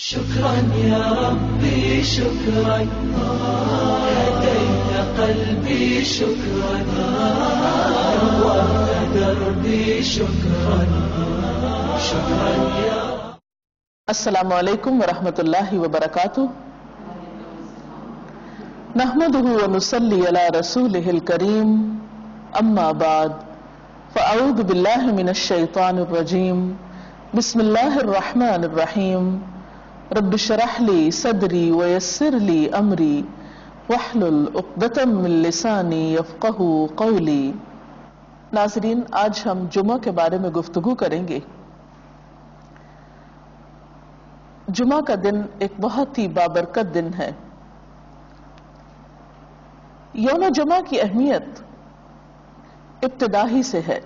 شكرا يا ربي شكرا هديت قلبي شكرا نورت دربي شكرا شكرا يا السلام علیکم ورحمۃ اللہ وبرکاتہ نحمده ونصلي على رسوله الكريم اما بعد فاعوذ باللہ من الشیطان الرجیم بسم اللہ الرحمن الرحیم رب اشرح لي صدری ويسر لي امری واحلل عقدۃ من لسانی یفقہوا قولی۔ ناظرین، آج ہم جمعہ کے بارے میں گفتگو کریں گے۔ جمعہ کا دن ایک بہت ہی بابرکت دن ہے۔ یوم جمعہ کی اہمیت ابتدا ہی سے ہے۔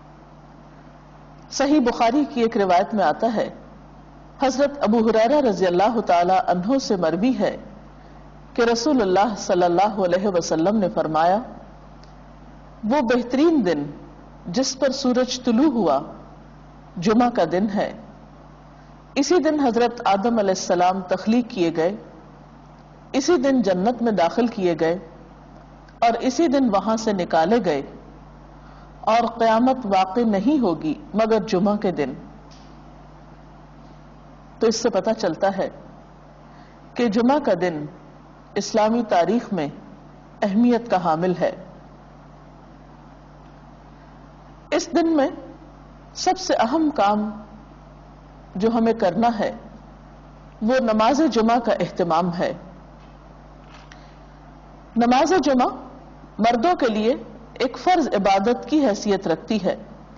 صحیح بخاری کی ایک روایت میں آتا ہے، حضرت ابو ہریرہ رضی اللہ تعالی عنہ سے مروی ہے کہ رسول اللہ صلی اللہ علیہ وسلم نے فرمایا، وہ بہترین دن جس پر سورج طلوع ہوا جمعہ کا دن ہے۔ اسی دن حضرت آدم علیہ السلام تخلیق کیے گئے، اسی دن جنت میں داخل کیے گئے اور اسی دن وہاں سے نکالے گئے، اور قیامت واقع نہیں ہوگی مگر جمعہ کے دن۔ تو اس سے پتہ چلتا ہے کہ جمعہ کا دن اسلامی تاریخ میں اہمیت کا حامل ہے۔ اس دن میں سب سے اہم کام جو ہمیں کرنا ہے وہ نماز جمعہ کا اہتمام ہے۔ نماز جمعہ مردوں کے لیے ایک فرض عبادت کی حیثیت رکھتی ہے۔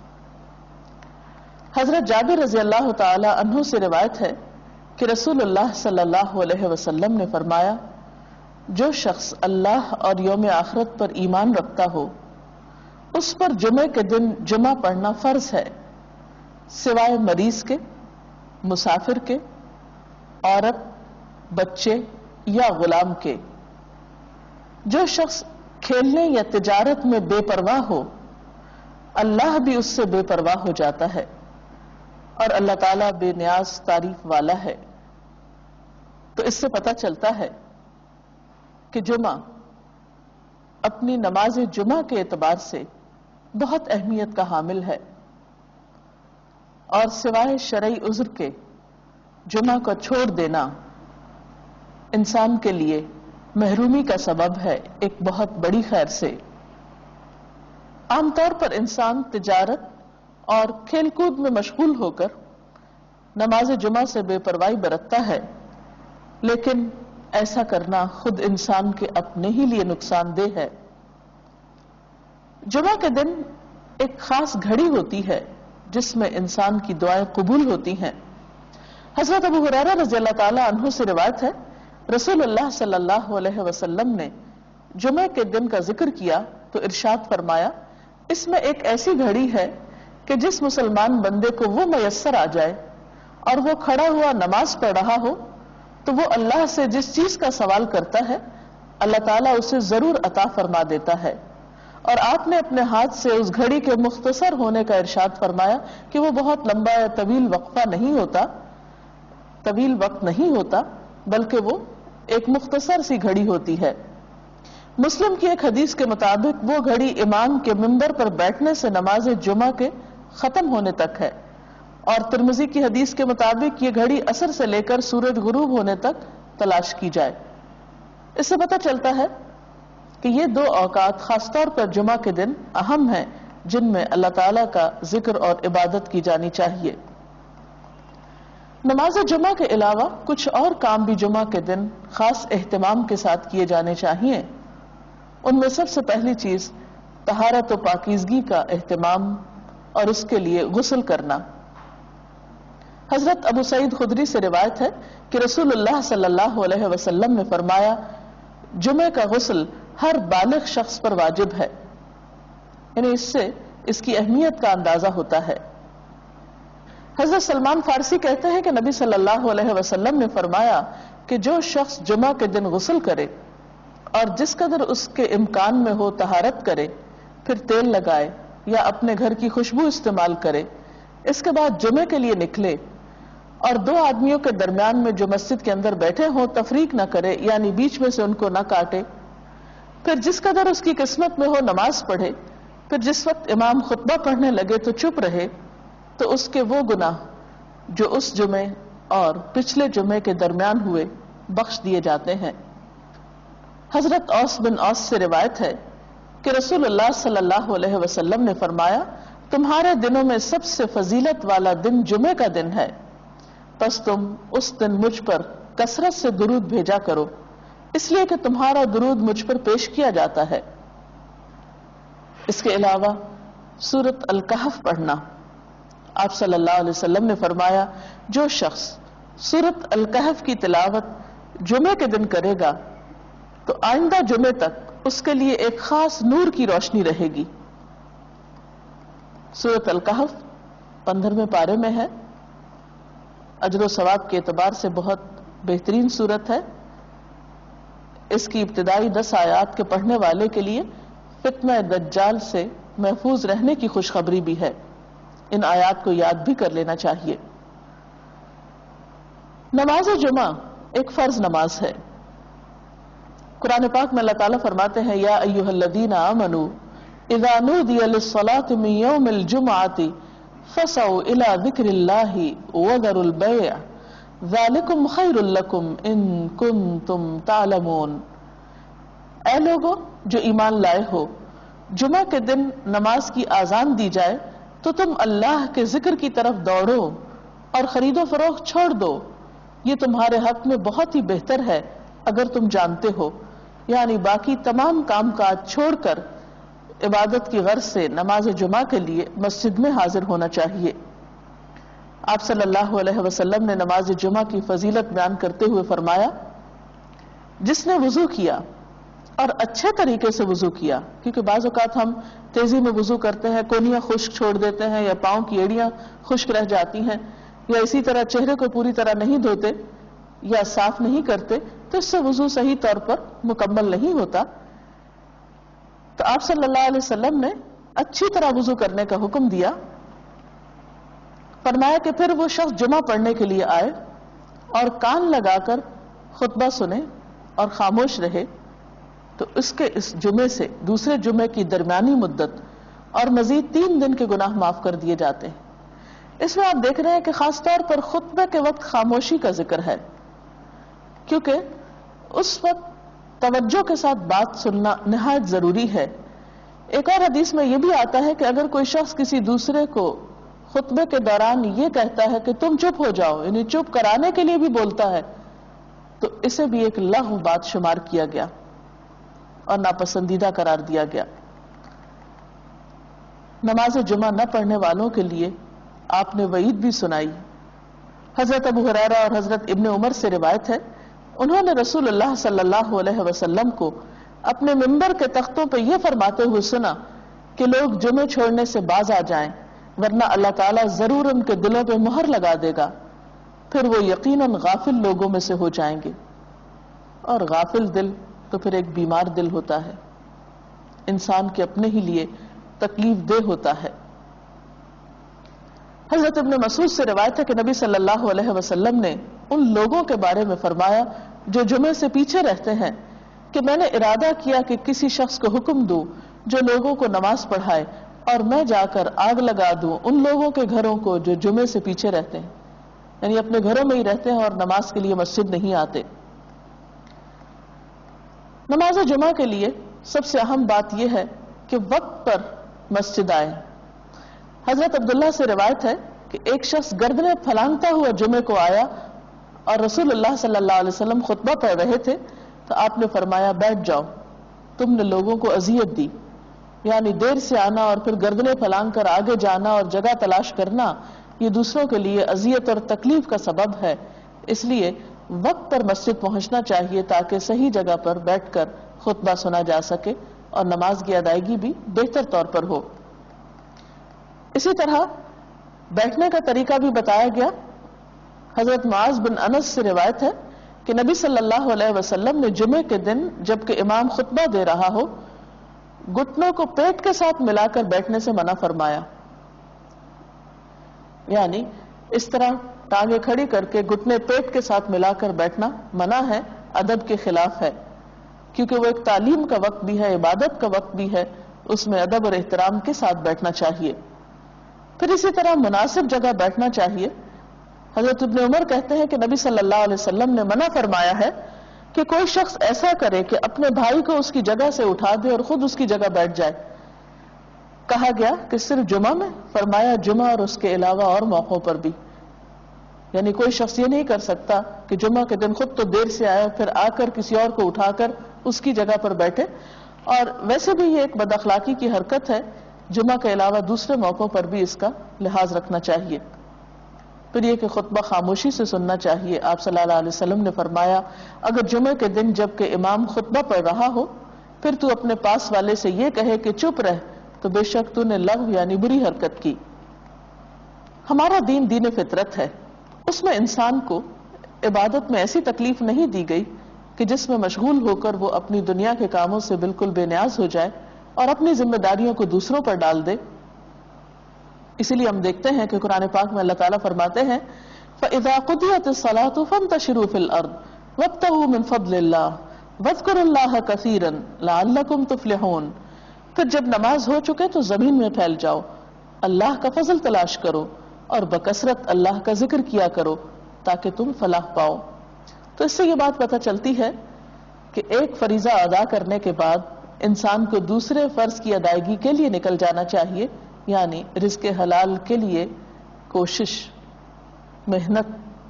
حضرت جابر رضی اللہ تعالی عنہ سے روایت ہے کہ رسول اللہ صلی اللہ علیہ وسلم نے فرمایا، جو شخص اللہ اور یوم آخرت پر ایمان رکھتا ہو اس پر جمعے کے دن جمعہ پڑھنا فرض ہے، سوائے مریض کے، مسافر کے، عورت، بچے یا غلام کے۔ جو شخص کھیلنے یا تجارت میں بے پرواہ ہو اللہ بھی اس سے بے پرواہ ہو جاتا ہے، اور اللہ تعالیٰ بے نیاز تعریف والا ہے۔ تو اس سے پتہ چلتا ہے کہ جمعہ اپنی نماز جمعہ کے اعتبار سے بہت اہمیت کا حامل ہے، اور سوائے شرعی عذر کے جمعہ کو چھوڑ دینا انسان کے لیے محرومی کا سبب ہے ایک بہت بڑی خیر سے۔ عام طور پر انسان تجارت اور کھیل کود میں مشغول ہو کر نماز جمعہ سے بے پرواہی برتتا ہے، لیکن ایسا کرنا خود انسان کے اپنے ہی لیے نقصان دہ ہے۔ جمعہ کے دن ایک خاص گھڑی ہوتی ہے جس میں انسان کی دعائیں قبول ہوتی ہیں۔ حضرت ابو ہریرہ رضی اللہ تعالی عنہ سے روایت ہے، رسول اللہ صلی اللہ علیہ وسلم نے جمعہ کے دن کا ذکر کیا تو ارشاد فرمایا، اس میں ایک ایسی گھڑی ہے کہ جس مسلمان بندے کو وہ میسر آ جائے اور وہ کھڑا ہوا نماز پڑھ رہا ہو تو وہ اللہ سے جس چیز کا سوال کرتا ہے اللہ تعالیٰ اسے ضرور عطا فرما دیتا ہے۔ اور آپ نے اپنے ہاتھ سے اس گھڑی کے مختصر ہونے کا ارشاد فرمایا کہ وہ بہت لمبا یا طویل وقفہ نہیں ہوتا، طویل وقت نہیں ہوتا، بلکہ وہ ایک مختصر سی گھڑی ہوتی ہے۔ مسلم کی ایک حدیث کے مطابق وہ گھڑی امام کے منبر پر بیٹھنے سے نماز جمعہ کے ختم ہونے تک ہے، اور ترمذی کی حدیث کے مطابق یہ گھڑی عصر سے لے کر سورج غروب ہونے تک تلاش کی جائے۔ اس سے پتہ چلتا ہے کہ یہ دو اوقات خاص طور پر جمعہ کے دن اہم ہیں جن میں اللہ تعالیٰ کا ذکر اور عبادت کی جانی چاہیے۔ نماز جمعہ کے علاوہ کچھ اور کام بھی جمعہ کے دن خاص اہتمام کے ساتھ کیے جانے چاہیے۔ ان میں سب سے پہلی چیز طہارت و پاکیزگی کا اہتمام اور اس کے لیے غسل کرنا۔ حضرت ابو سعید خدری سے روایت ہے کہ رسول اللہ صلی اللہ علیہ وسلم نے فرمایا، جمعے کا غسل ہر بالغ شخص پر واجب ہے، یعنی اس سے اس کی اہمیت کا اندازہ ہوتا ہے۔ حضرت سلمان فارسی کہتے ہیں کہ نبی صلی اللہ علیہ وسلم نے فرمایا کہ جو شخص جمعہ کے دن غسل کرے اور جس قدر اس کے امکان میں ہو طہارت کرے، پھر تیل لگائے یا اپنے گھر کی خوشبو استعمال کرے، اس کے بعد جمعے کے لیے نکلے اور دو آدمیوں کے درمیان میں جو مسجد کے اندر بیٹھے ہوں تفریق نہ کرے، یعنی بیچ میں سے ان کو نہ کاٹے. پھر جس قدر اس کی قسمت میں ہو نماز پڑھے. پھر جس وقت امام خطبہ پڑھنے لگے تو چپ رہے، تو اس کے وہ گناہ جو اس جمعے اور پچھلے جمعے کے درمیان ہوئے بخش دیے جاتے ہیں. حضرت اوس بن اوس سے روایت ہے کہ رسول اللہ صلی اللہ علیہ وسلم نے فرمایا، تمہارے دنوں میں سب سے فضیلت والا دن جمعے کا دن ہے، پس تم اس دن مجھ پر کثرت سے درود بھیجا کرو، اس لیے کہ تمہارا درود مجھ پر پیش کیا جاتا ہے. اس کے علاوہ سورۃ الکہف پڑھنا. آپ صلی اللہ علیہ وسلم نے فرمایا، جو شخص سورۃ الکہف کی تلاوت جمعے کے دن کرے گا تو آئندہ جمعے تک اس کے لیے ایک خاص نور کی روشنی رہے گی. سورۃ الکہف 15ویں پارے میں ہے. اجر و ثواب کے اعتبار سے بہت بہترین سورت ہے. اس کی ابتدائی 10 آیات کے پڑھنے والے کے لیے فتنہ دجال سے محفوظ رہنے کی خوشخبری بھی ہے. ان آیات کو یاد بھی کر لینا چاہیے. نماز جمعہ ایک فرض نماز ہے. قرآن پاک میں اللہ تعالیٰ فرماتے ہیں، یا ایھا الذین آمنوا اذا نودی للصلاة من یوم الجمعة فسعوا الى ذکر اللہ وذروا البیع ذالکم خیر لکم ان کنتم تعلمون. اے لوگو جو ایمان لائے ہو، جمعہ کے دن نماز کی آذان دی جائے تو تم اللہ کے ذکر کی طرف دوڑو اور خرید و فروخت چھوڑ دو، یہ تمہارے حق میں بہت ہی بہتر ہے اگر تم جانتے ہو. یعنی باقی تمام کام کاج چھوڑ کر عبادت کی غرض سے نماز جمعہ کے لیے مسجد میں حاضر ہونا چاہیے. آپ صلی اللہ علیہ وسلم نے نماز جمعہ کی فضیلت بیان کرتے ہوئے فرمایا، جس نے وضو کیا اور اچھے طریقے سے وضو کیا، کیونکہ بعض اوقات ہم تیزی میں وضو کرتے ہیں، کونیاں خشک چھوڑ دیتے ہیں یا پاؤں کی ایڑیاں خشک رہ جاتی ہیں، یا اسی طرح چہرے کو پوری طرح نہیں دھوتے یا صاف نہیں کرتے، تو اس سے وضو صحیح طور پر مکمل نہیں ہوتا. تو آپ صلی اللہ علیہ وسلم نے اچھی طرح وضو کرنے کا حکم دیا. فرمایا کہ پھر وہ شخص جمعہ پڑھنے کے لیے آئے اور کان لگا کر خطبہ سنے اور خاموش رہے تو اس کے اس جمعے سے دوسرے جمعے کی درمیانی مدت اور مزید 3 دن کے گناہ معاف کر دیے جاتے ہیں. اس میں آپ دیکھ رہے ہیں کہ خاص طور پر خطبے کے وقت خاموشی کا ذکر ہے، کیونکہ اس وقت توجہ کے ساتھ بات سننا نہایت ضروری ہے. ایک اور حدیث میں یہ بھی آتا ہے کہ اگر کوئی شخص کسی دوسرے کو خطبے کے دوران یہ کہتا ہے کہ تم چپ ہو جاؤ، یعنی چپ کرانے کے لیے بھی بولتا ہے، تو اسے بھی ایک لغو بات شمار کیا گیا اور ناپسندیدہ قرار دیا گیا. نماز جمعہ نہ پڑھنے والوں کے لیے آپ نے وعید بھی سنائی. حضرت ابو ہریرہ اور حضرت ابن عمر سے روایت ہے، انہوں نے رسول اللہ صلی اللہ علیہ وسلم کو اپنے منبر کے تختوں پہ یہ فرماتے ہوئے سنا کہ لوگ جمعے چھوڑنے سے باز آ جائیں، ورنہ اللہ تعالیٰ ضرور ان کے دلوں پہ مہر لگا دے گا، پھر وہ یقیناً غافل لوگوں میں سے ہو جائیں گے. اور غافل دل تو پھر ایک بیمار دل ہوتا ہے، انسان کے اپنے ہی لیے تکلیف دہ ہوتا ہے. حضرت ابن مسعود سے روایت ہے کہ نبی صلی اللہ علیہ وسلم نے ان لوگوں کے بارے میں فرمایا جو جمعے سے پیچھے رہتے ہیں کہ میں نے ارادہ کیا کہ کسی شخص کو حکم دوں جو لوگوں کو نماز پڑھائے اور میں جا کر آگ لگا دوں ان لوگوں کے گھروں کو جو جمعے سے پیچھے رہتے ہیں، یعنی اپنے گھروں میں ہی رہتے ہیں اور نماز کے لیے مسجد نہیں آتے. نماز جمعہ کے لیے سب سے اہم بات یہ ہے کہ وقت پر مسجد آئے. حضرت عبداللہ سے روایت ہے کہ ایک شخص گردنیں پھلانگتا ہوا جمعے کو آیا اور رسول اللہ صلی اللہ علیہ وسلم خطبہ پڑھ رہے تھے تو آپ نے فرمایا، بیٹھ جاؤ، تم نے لوگوں کو اذیت دی. یعنی دیر سے آنا اور پھر گردنیں پھلانگ کر آگے جانا اور جگہ تلاش کرنا یہ دوسروں کے لیے اذیت اور تکلیف کا سبب ہے. اس لیے وقت پر مسجد پہنچنا چاہیے تاکہ صحیح جگہ پر بیٹھ کر خطبہ سنا جا سکے اور نماز کی ادائیگی بھی بہتر طور پر ہو. اسی طرح بیٹھنے کا طریقہ بھی بتایا گیا. حضرت معاذ بن انس سے روایت ہے کہ نبی صلی اللہ علیہ وسلم نے جمعے کے دن جبکہ امام خطبہ دے رہا ہو گھٹنوں کو پیٹ کے ساتھ ملا کر بیٹھنے سے منع فرمایا. یعنی اس طرح ٹانگیں کھڑی کر کے گھٹنے پیٹ کے ساتھ ملا کر بیٹھنا منع ہے، ادب کے خلاف ہے، کیونکہ وہ ایک تعلیم کا وقت بھی ہے، عبادت کا وقت بھی ہے، اس میں ادب اور احترام کے ساتھ بیٹھنا چاہیے۔ پھر اسی طرح مناسب جگہ بیٹھنا چاہیے۔ حضرت ابن عمر کہتے ہیں کہ نبی صلی اللہ علیہ وسلم نے منع فرمایا ہے کہ کوئی شخص ایسا کرے کہ اپنے بھائی کو اس کی جگہ سے اٹھا دے اور خود اس کی جگہ بیٹھ جائے۔ کہا گیا کہ صرف جمعہ میں؟ فرمایا جمعہ اور اس کے علاوہ اور موقعوں پر بھی۔ یعنی کوئی شخص یہ نہیں کر سکتا کہ جمعہ کے دن خود تو دیر سے آیا پھر آ کر کسی اور کو اٹھا کر اس کی جگہ پر بیٹھے، اور ویسے بھی یہ ایک بد اخلاقی کی حرکت ہے۔ جمعہ کے علاوہ دوسرے موقعوں پر بھی اس کا لحاظ رکھنا چاہیے۔ پھر یہ کہ خطبہ خاموشی سے سننا چاہیے۔ آپ صلی اللہ علیہ وسلم نے فرمایا اگر جمعے کے دن جب کہ امام خطبہ پڑھ رہا ہو پھر تو اپنے پاس والے سے یہ کہے کہ چپ رہ تو بے شک تو نے لغو یعنی بری حرکت کی۔ ہمارا دین دین فطرت ہے، اس میں انسان کو عبادت میں ایسی تکلیف نہیں دی گئی کہ جس میں مشغول ہو کر وہ اپنی دنیا کے کاموں سے بالکل بے نیاز ہو جائے اور اپنی ذمہ داریوں کو دوسروں پر ڈال دے۔ اسی لیے ہم دیکھتے ہیں کہ قرآن پاک میں اللہ تعالیٰ فرماتے ہیں فَإِذَا قُضِيَتِ الصَّلَاةُ فَانْتَشِرُوا فِي الْأَرْضِ وَابْتَغُوا مِنْ فَضْلِ اللَّهِ وَاذْكُرُوا اللَّهَ كَثِيرًا لَعَلَّكُمْ تُفْلِحُونَ۔ پھر جب نماز ہو چکے تو زمین میں پھیل جاؤ، اللہ کا فضل تلاش کرو اور بکثرت اللہ کا ذکر کیا کرو تاکہ تم فلاح پاؤ۔ تو اس سے یہ بات پتہ چلتی ہے کہ ایک فریضہ ادا کرنے کے بعد انسان کو دوسرے فرض کی ادائیگی کے لیے نکل جانا چاہیے، یعنی رزق حلال کے لیے کوشش، محنت،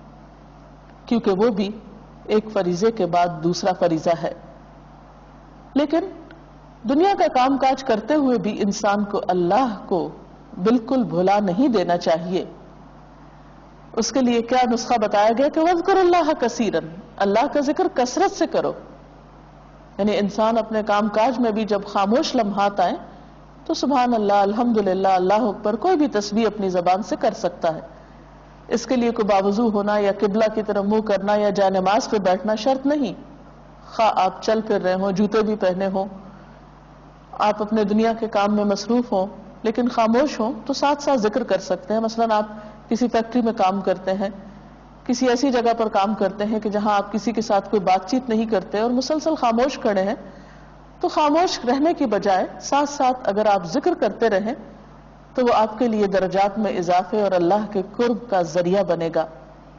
کیونکہ وہ بھی ایک فریضے کے بعد دوسرا فریضہ ہے۔ لیکن دنیا کا کام کاج کرتے ہوئے بھی انسان کو اللہ کو بالکل بھلا نہیں دینا چاہیے۔ اس کے لیے کیا نسخہ بتایا گیا کہ وَاذْكُرُوا اللَّهَ كَثِيرًا، اللہ کا ذکر کثرت سے کرو۔ یعنی انسان اپنے کام کاج میں بھی جب خاموش لمحات آئیں تو سبحان اللہ، الحمدللہ، اللہ اکبر، کوئی بھی تسبیح اپنی زبان سے کر سکتا ہے۔ اس کے لیے کوئی باوضو ہونا یا قبلہ کی طرف منہ کرنا یا جا نماز پہ بیٹھنا شرط نہیں۔ خواہ آپ چل پھر رہے ہوں، جوتے بھی پہنے ہوں، آپ اپنے دنیا کے کام میں مصروف ہوں لیکن خاموش ہوں تو ساتھ ساتھ ذکر کر سکتے ہیں۔ مثلاً آپ کسی فیکٹری میں کام کرتے ہیں، کسی ایسی جگہ پر کام کرتے ہیں کہ جہاں آپ کسی کے ساتھ کوئی بات چیت نہیں کرتے اور مسلسل خاموش کھڑے ہیں، تو خاموش رہنے کی بجائے ساتھ ساتھ اگر آپ ذکر کرتے رہیں تو وہ آپ کے لیے درجات میں اضافے اور اللہ کے قرب کا ذریعہ بنے گا۔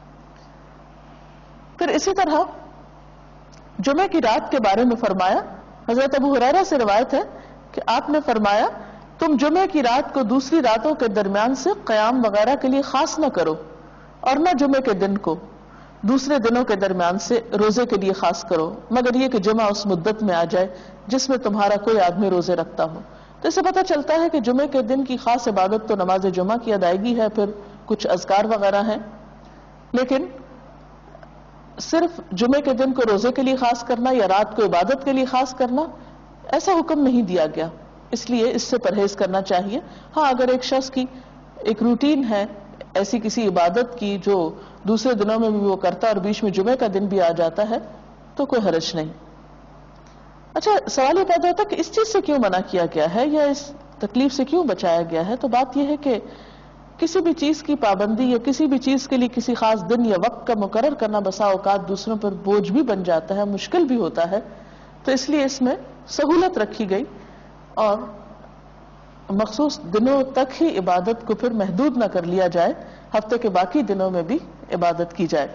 پھر اسی طرح جمعے کی رات کے بارے میں فرمایا، حضرت ابو ہریرہ سے روایت ہے کہ آپ نے فرمایا تم جمعے کی رات کو دوسری راتوں کے درمیان سے قیام وغیرہ کے لیے خاص نہ کرو اور نہ جمعے کے دن کو دوسرے دنوں کے درمیان سے روزے کے لیے خاص کرو، مگر یہ کہ جمعہ اس مدت میں آ جائے جس میں تمہارا کوئی آدمی روزے رکھتا ہو۔ تو اس سے پتہ چلتا ہے کہ جمعے کے دن کی خاص عبادت تو نماز جمعہ کی ادائیگی ہے، پھر کچھ اذکار وغیرہ ہیں، لیکن صرف جمعے کے دن کو روزے کے لیے خاص کرنا یا رات کو عبادت کے لیے خاص کرنا ایسا حکم نہیں دیا گیا، اس لیے اس سے پرہیز کرنا چاہیے۔ ہاں اگر ایک شخص کی ایک روٹین ہے ایسی کسی عبادت کی جو دوسرے دنوں میں بھی وہ کرتا ہے اور بیچ میں جمعے کا دن بھی آ جاتا ہے تو کوئی حرج نہیں۔ اچھا، سوال یہ پیدا ہوتا ہے کہ اس چیز سے کیوں منع کیا گیا ہے یا اس تکلیف سے کیوں بچایا گیا ہے؟ تو بات یہ ہے کہ کسی بھی چیز کی پابندی یا کسی بھی چیز کے لیے کسی خاص دن یا وقت کا مقرر کرنا بسا اوقات دوسروں پر بوجھ بھی بن جاتا ہے، مشکل بھی ہوتا ہے، تو اس لیے اس میں سہولت رکھی گئی اور مخصوص دنوں تک ہی عبادت کو پھر محدود نہ کر لیا جائے، ہفتے کے باقی دنوں میں بھی عبادت کی جائے۔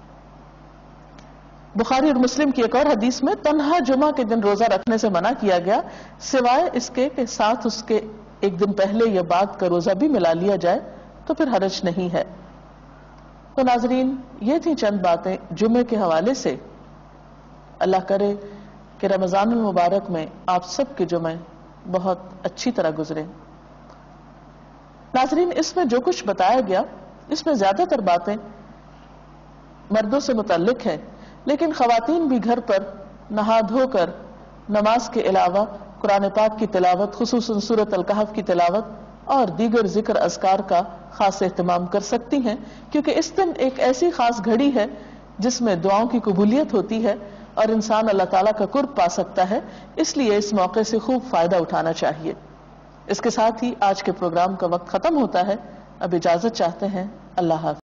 بخاری اور مسلم کی ایک اور حدیث میں تنہا جمعہ کے دن روزہ رکھنے سے منع کیا گیا سوائے اس کے کہ ساتھ اس کے ایک دن پہلے یا بعد کا روزہ بھی ملا لیا جائے تو پھر حرج نہیں ہے۔ تو ناظرین، یہ تھی چند باتیں جمعے کے حوالے سے۔ اللہ کرے کہ رمضان المبارک میں آپ سب کے جمعے بہت اچھی طرح گزرے۔ ناظرین، اس میں جو کچھ بتایا گیا اس میں زیادہ تر باتیں مردوں سے متعلق ہیں، لیکن خواتین بھی گھر پر نہا دھو کر نماز کے علاوہ قرآن پاک کی تلاوت، خصوصاً سورۃ الکہف کی تلاوت اور دیگر ذکر اذکار کا خاص اہتمام کر سکتی ہیں، کیونکہ اس دن ایک ایسی خاص گھڑی ہے جس میں دعاؤں کی قبولیت ہوتی ہے اور انسان اللہ تعالیٰ کا قرب پا سکتا ہے، اس لیے اس موقع سے خوب فائدہ اٹھانا چاہیے۔ اس کے ساتھ ہی آج کے پروگرام کا وقت ختم ہوتا ہے، اب اجازت چاہتے ہیں، اللہ حافظ۔